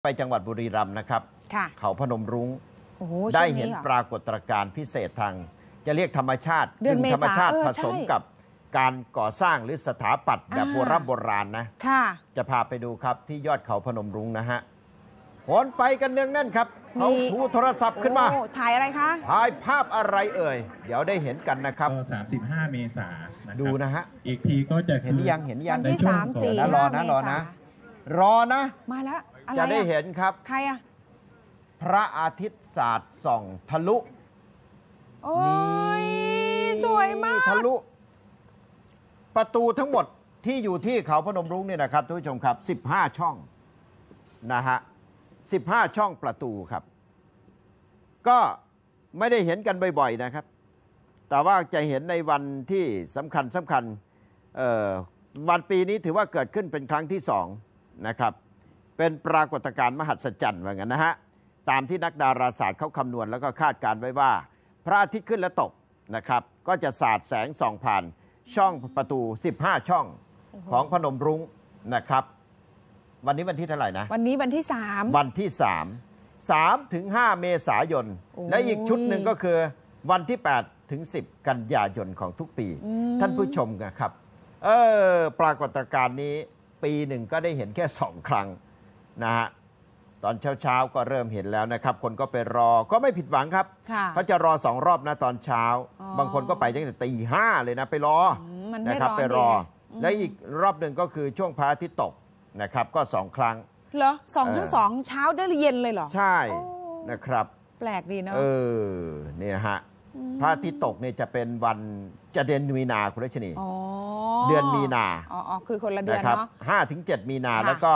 ไปจังหวัดบุรีรัมย์นะครับเขาพนมรุ้งได้เห็นปรากฏการณ์พิเศษทางจะเรียกธรรมชาติธรรมชาติผสมกับการก่อสร้างหรือสถาปัตย์แบบโบราณนะจะพาไปดูครับที่ยอดเขาพนมรุ้งนะฮะคนไปกันเนืองแน่นครับเขาชูโทรศัพท์ขึ้นมาถ่ายอะไรคะถ่ายภาพอะไรเอ่ยเดี๋ยวได้เห็นกันนะครับ 35 เมษายนดูนะฮะอีกทีก็จะเห็นยังวันที่3 4 รอนะมาแล้วจะได้เห็นครับใครอะพระอาทิตย์สาดส่องทะลุโอ้ยสวยมากทะลุประตูทั้งหมดที่อยู่ที่เขาพนมรุ้งเนี่ยนะครับทุกผู้ชมครับ15ช่องนะฮะ15ช่องประตูครับก็ไม่ได้เห็นกันบ่อยๆนะครับแต่ว่าจะเห็นในวันที่สำคัญวันปีนี้ถือว่าเกิดขึ้นเป็นครั้งที่2นะครับเป็นปรากฏการณ์มหัศจรรย์ว่างั้นนะฮะตามที่นักดาราศาสตร์เขาคำนวณแล้วก็คาดการไว้ว่าพระอาทิตย์ขึ้นและตกนะครับก็จะสาดแสงส่องผ่านช่องประตู15ช่องของพนมรุ้งนะครับวันนี้วันที่เท่าไหร่นะวันนี้วันที่3 วันที่3 ถึง 5 เมษายนและอีกชุดหนึ่งก็คือวันที่8 ถึง 10 กันยายนของทุกปีท่านผู้ชมนะครับปรากฏการณ์นี้ปีหนึ่งก็ได้เห็นแค่2 ครั้งนะฮะตอนเช้าก็เริ่มเห็นแล้วนะครับคนก็ไปรอก็ไม่ผิดหวังครับเขาจะรอ2 รอบนะตอนเช้าบางคนก็ไปตั้งแต่ตี 5เลยนะไปรอนะครับไปรอและอีกรอบหนึ่งก็คือช่วงพระอาทิตย์ตกนะครับก็2 ครั้งเหรอทั้ง2เช้าได้เย็นเลยเหรอใช่นะครับแปลกดีเนาะเนี่ยฮะพระอาทิตย์ตกเนี่ยจะเป็นวันจะเดือนมีนาคุณรัชนีเดือนมีนาคือคนละเดือนเนาะ 5 ถึง 7 มีนาแล้วก็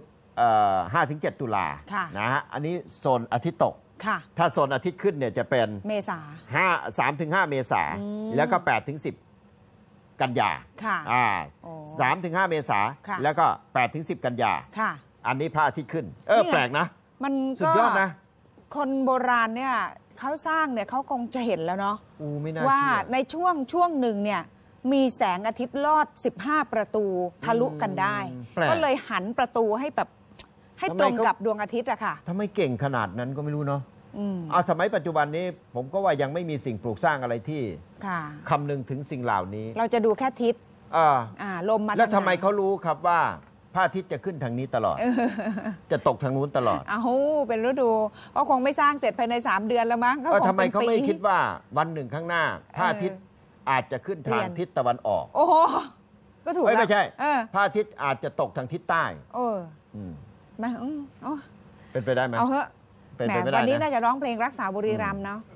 5 ถึง 7 ตุลานะฮะอันนี้โซนอาทิตย์ตกถ้าโซนอาทิตย์ขึ้นเนี่ยจะเป็นเมษา 3 ถึง 5 เมษาแล้วก็8 ถึง 10 กันยา3 ถึง 5 เมษาแล้วก็8 ถึง 10 กันยาอันนี้พระอาทิตย์ขึ้นแปลกนะมันสุดยอดนะคนโบราณเนี่ยเขาสร้างเนี่ยเขาคงจะเห็นแล้วเนาะว่าในช่วงหนึ่งเนี่ยมีแสงอาทิตย์ลอด15 ประตูทะลุกันได้ก็เลยหันประตูให้แบบให้ตรงกับดวงอาทิตย์อะค่ะทำไมเก่งขนาดนั้นก็ไม่รู้เนาะสมัยปัจจุบันนี้ผมก็ว่ายังไม่มีสิ่งปลูกสร้างอะไรที่คำนึงถึงสิ่งเหล่านี้เราจะดูแค่ทิศลมมาแล้วทำไมเขารู้ครับว่าพระอาทิตย์จะขึ้นทางนี้ตลอดจะตกทางนู้นตลอดเป็นฤดูก็คงไม่สร้างเสร็จภายใน3 เดือนแล้วมั้งทำไมเขาไม่คิดว่าวันหนึ่งข้างหน้าพระอาทิตย์อาจจะขึ้นทางทิศตะวันออกก็ถูกไม่ใช่พระอาทิตย์อาจจะตกทางทิศใต้มาเป็นไปได้ไหมเอาเหอะวันนี้น่าจะร้องเพลงรักษาบุรีรัมย์เนาะ